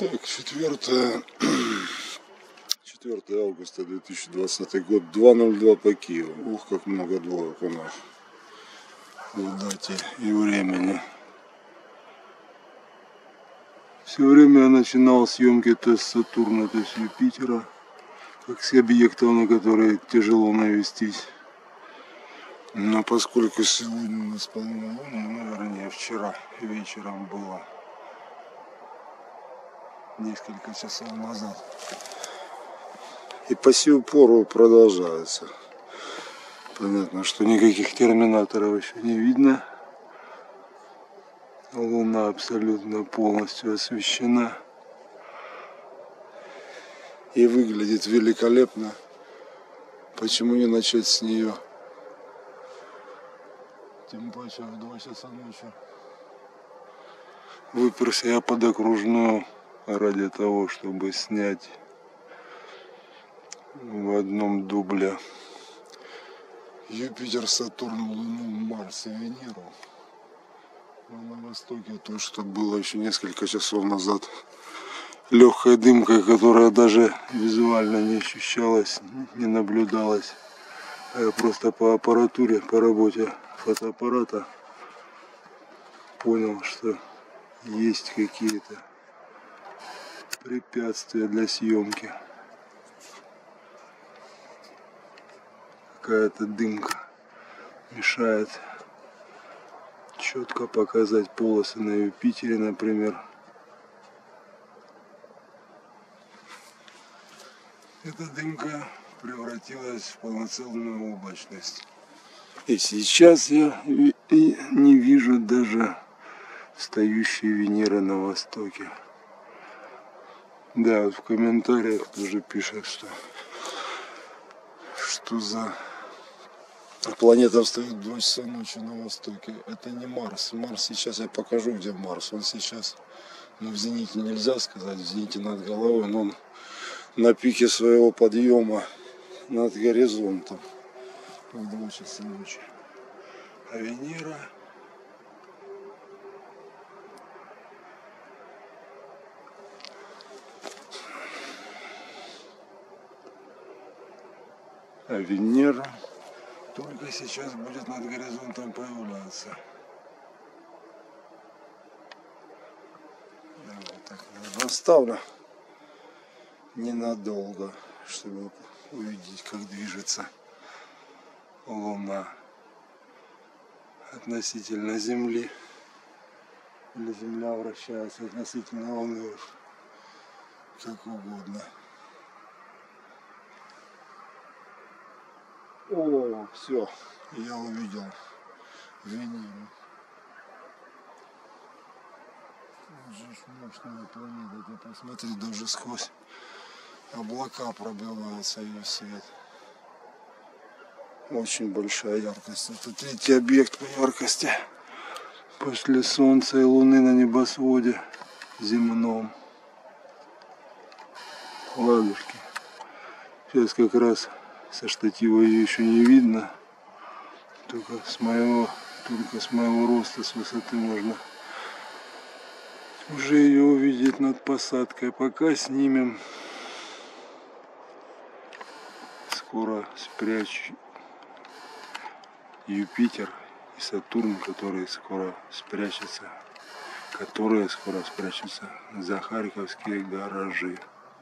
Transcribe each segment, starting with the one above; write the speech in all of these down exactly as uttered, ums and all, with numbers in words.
Так, четвёртое августа две тысячи двадцатый год, два ноль два по Киеву. Ух, как много двоек у нас в дате и времени. Все время я начинал съемки то с Сатурна, то с Юпитера, как с объектов, на которые тяжело навестись. Но поскольку сегодня у нас полнолуние, ну, вернее, вчера вечером было, несколько часов назад, и по сию пору продолжается. Понятно, что никаких терминаторов еще не видно. Луна абсолютно полностью освещена и выглядит великолепно. Почему не начать с нее? Тем паче в два часа ночи выперся я под окружную ради того, чтобы снять в одном дубле Юпитер, Сатурн, Луну, Марс и Венеру. А на востоке то, что было еще несколько часов назад, легкой дымкой, которая даже визуально не ощущалась, не наблюдалась. А я просто по аппаратуре, по работе фотоаппарата понял, что есть какие-то препятствия для съемки. Какая-то дымка мешает четко показать полосы на Юпитере, например. Эта дымка превратилась в полноценную облачность. И сейчас я не вижу даже встающей Венеры на востоке. Да, вот в комментариях тоже пишут, что что за планета встает в два часа ночи на востоке. Это не Марс. Марс сейчас я покажу, где Марс. Он сейчас, ну, в зените нельзя сказать, в зените над головой, но он на пике своего подъема над горизонтом в два часа ночи. А Венера а Венера только сейчас будет над горизонтом появляться. Я вот так расставлю ненадолго, чтобы увидеть, как движется Луна относительно Земли. Или Земля вращается относительно Луны, как угодно. О, все, я увидел Венеру. Вот же мощная планета, ты посмотри, даже сквозь облака пробивается ее свет. Очень большая яркость. Это третий объект по яркости после Солнца и Луны на небосводе земном. Ладушки. Сейчас как раз со штатива ее еще не видно. Только с моего, только с моего роста, с высоты можно уже ее увидеть над посадкой. Пока снимем. Скоро спрячу Юпитер и Сатурн, которые скоро спрячутся, которые скоро спрячутся за Харьковские гаражи.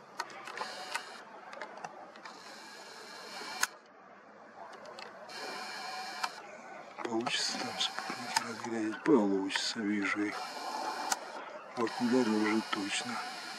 Получится там спутники разглядеть? Получится, вижу их. Вот ударил уже точно.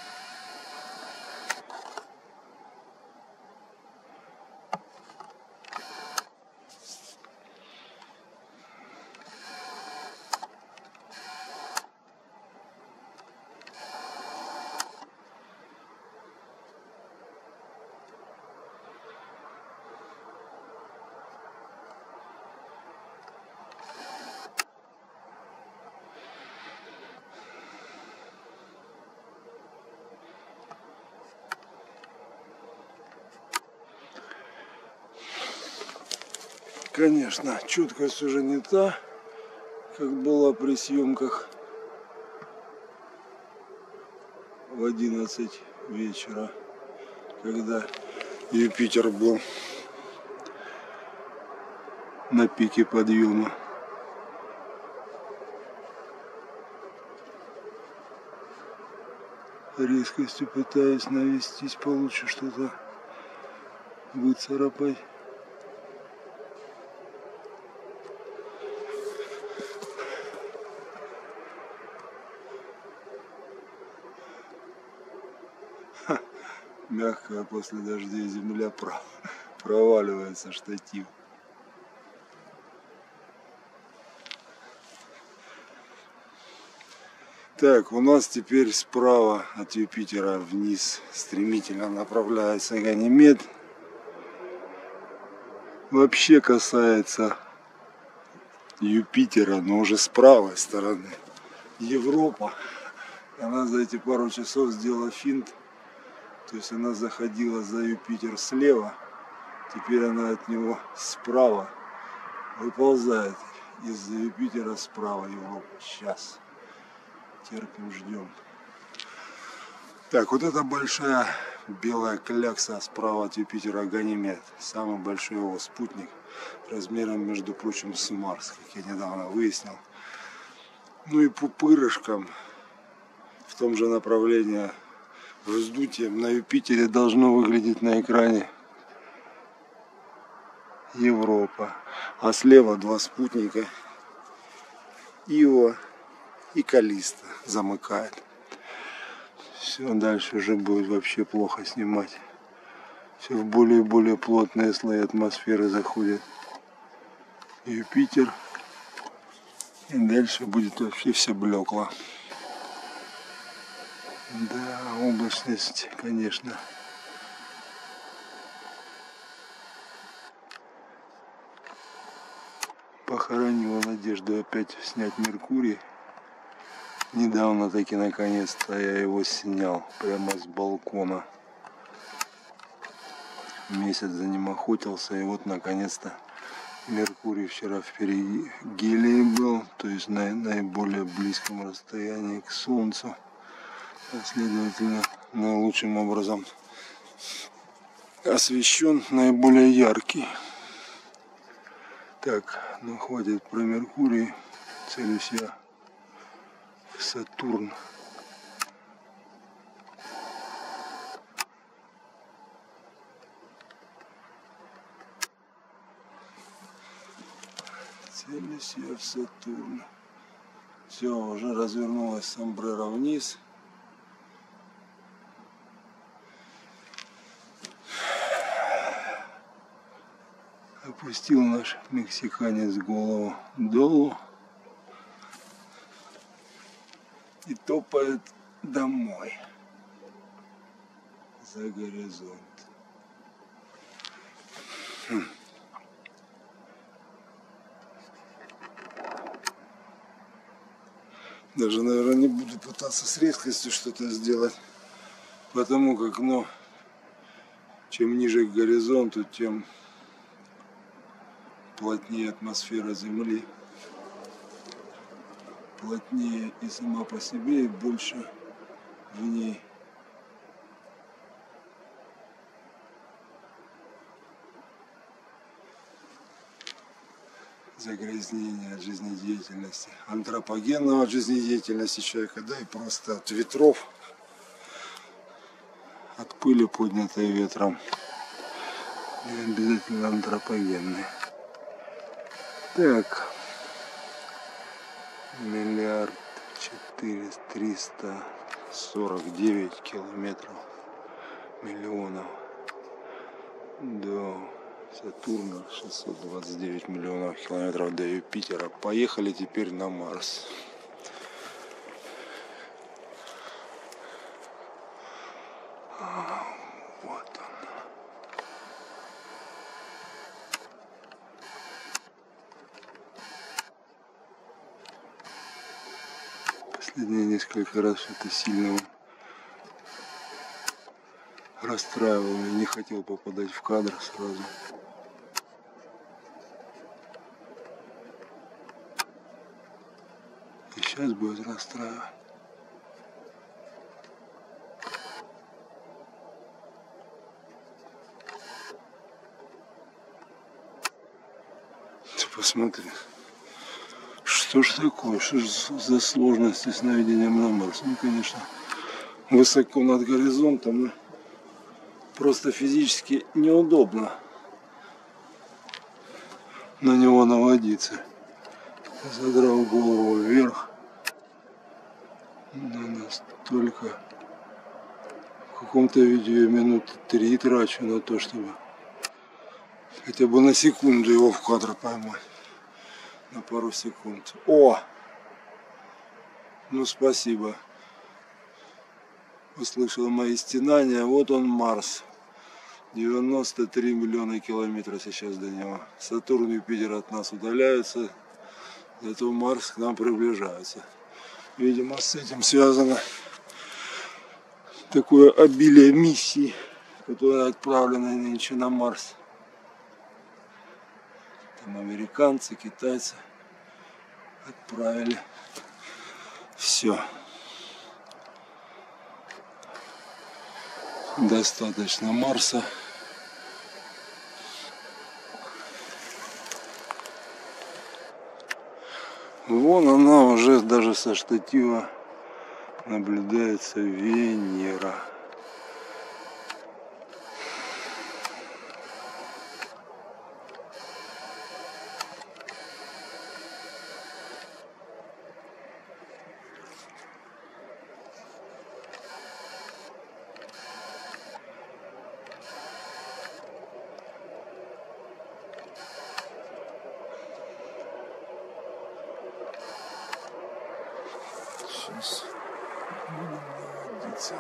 Конечно, четкость уже не та, как была при съемках в одиннадцать вечера, когда Юпитер был на пике подъема. Резкостью пытаюсь навестись получше, что-то выцарапать. Ха, мягкая после дождей земля проваливается, штатив. Так, у нас теперь справа от Юпитера вниз стремительно направляется Ганимед. Вообще касается Юпитера, но уже с правой стороны. Европа. Она за эти пару часов сделала финт. То есть она заходила за Юпитер слева. Теперь она от него справа выползает. Из-за Юпитера справа Европа. Сейчас. Терпим, ждем. Так, вот эта большая белая клякса справа от Юпитера Ганимед. Самый большой его спутник. Размером, между прочим, с Марс, как я недавно выяснил. Ну и пупырышком в том же направлении вздутие на Юпитере должно выглядеть на экране Европа. А слева два спутника. Ио и Каллиста замыкает. Все, дальше уже будет вообще плохо снимать. Все в более и более плотные слои атмосферы заходит Юпитер. И дальше будет вообще все блекло. Да, облачность, конечно. Похоронила надежду опять снять Меркурий. Недавно таки наконец-то я его снял прямо с балкона. Месяц за ним охотился, и вот наконец-то Меркурий вчера в перигелии был, то есть на наиболее близком расстоянии к Солнцу. Следовательно, наилучшим образом освещен, наиболее яркий. Так, ну хватит про Меркурий. Целюсь я в Сатурн. Целюсь я в Сатурн. Все, уже развернулась сомбреро вниз. Опустил наш мексиканец голову долу и топает домой за горизонт. Хм. Даже, наверное, не буду пытаться с резкостью что-то сделать, потому как, ну, чем ниже к горизонту, тем плотнее атмосфера Земли, плотнее и сама по себе, и больше в ней загрязнения от жизнедеятельности, антропогенного от жизнедеятельности человека, да и просто от ветров, от пыли, поднятой ветром, не обязательно антропогенной. Так, миллиард четыреста триста сорок девять километров, миллионов до Сатурна, шестьсот двадцать девять миллионов километров до Юпитера. Поехали теперь на Марс. Вот он. Последние несколько раз это сильно расстраивал, я не хотел попадать в кадр сразу. И сейчас будет расстраивать. Посмотри. Что ж такое? Что ж за сложности с наведением на Марс? Ну, конечно, высоко над горизонтом. Просто физически неудобно на него наводиться. Задрал голову вверх. Но настолько... В каком-то видео я минуты три трачу на то, чтобы хотя бы на секунду его в кадр поймать. На пару секунд. О! Ну спасибо. Услышал мои стенания. Вот он, Марс. девяносто три миллиона километров сейчас до него. Сатурн и Юпитер от нас удаляются. Зато Марс к нам приближается. Видимо, с этим связано такое обилие миссий, которые отправлены нынче на Марс. Там американцы, китайцы отправили. Все. Достаточно Марса. Вон она уже даже со штатива наблюдается Венера. Сейчас будем наводиться.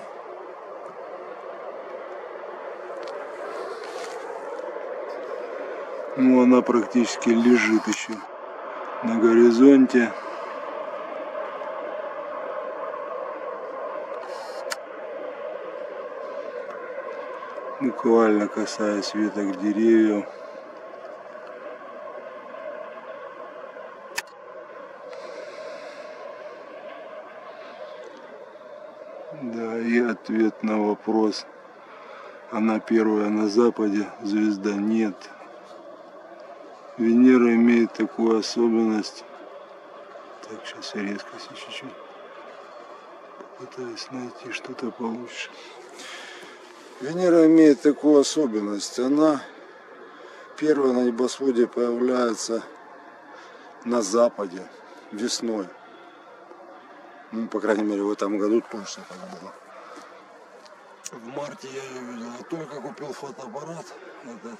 Ну, она практически лежит еще на горизонте. Буквально касаясь веток деревьев. Да, и ответ на вопрос, она первая на западе, звезда нет. Венера имеет такую особенность. Так, сейчас я резко чуть-чуть попытаюсь найти что-то получше. Венера имеет такую особенность. Она первая на небосводе появляется на западе весной. Ну, по крайней мере, в этом году точно так было. В марте я ее видел. Я только купил фотоаппарат этот.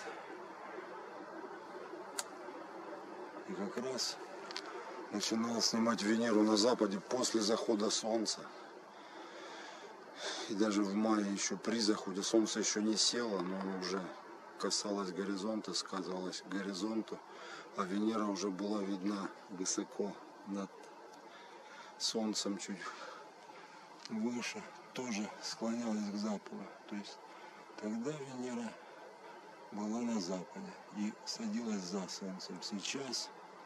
И как раз начинал снимать Венеру на западе после захода солнца. И даже в мае еще при заходе солнце еще не село, но оно уже касалось горизонта, сказывалось к горизонту. А Венера уже была видна высоко над солнцем, чуть выше, тоже склонялась к западу. То есть тогда Венера была на западе и садилась за солнцем. Сейчас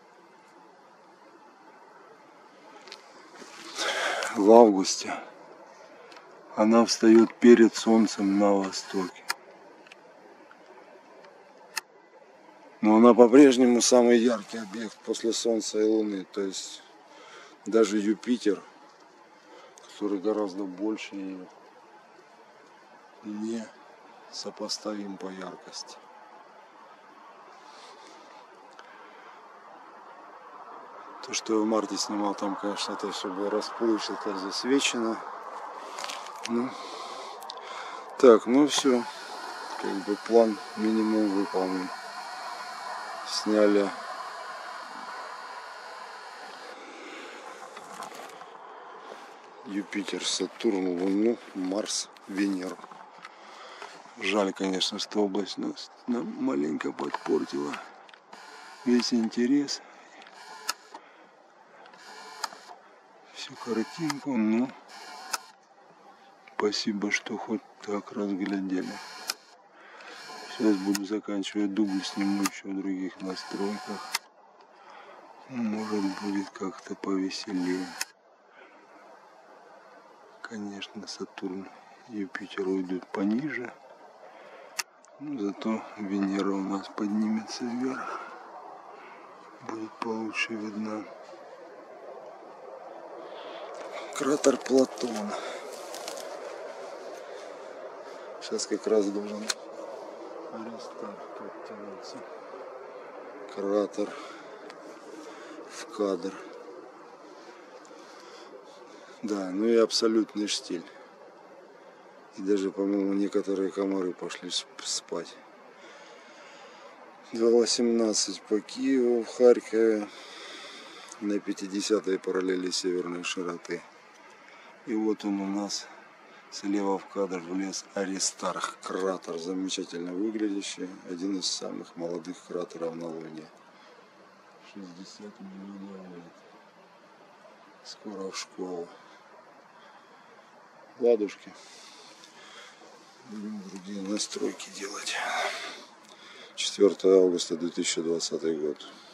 в августе она встает перед солнцем на востоке. Но она по-прежнему самый яркий объект после Солнца и Луны. То есть даже Юпитер, который гораздо больше ее, не сопоставим по яркости. То, что я в марте снимал, там, конечно, это все было расплывчато, засвечено. Ну, так, ну все, как бы план минимум выполнен. Сняли Юпитер, Сатурн, Луну, Марс, Венеру. Жаль, конечно, что область нас нам маленько подпортила весь интерес. Всю картинку, но спасибо, что хоть так разглядели. Сейчас буду заканчивать дубль, сниму еще в других настройках. Может, будет как-то повеселее. Конечно, Сатурн и Юпитер уйдут пониже. Но зато Венера у нас поднимется вверх. будет получше видно. Кратер Платон. Сейчас как раз должен Аристарх подтянуться. Кратер в кадр. Да, ну и абсолютный штиль. И даже, по-моему, некоторые комары пошли спать. два восемнадцать по Киеву, в Харькове, на пятидесятой параллели северной широты. И вот он у нас слева в кадр влез Аристарх. Кратер замечательно выглядящий. Один из самых молодых кратеров на Луне. шестьдесят миллионов лет. Скоро в школу. Ладушки. Будем другие настройки делать. четвёртого августа две тысячи двадцатый год.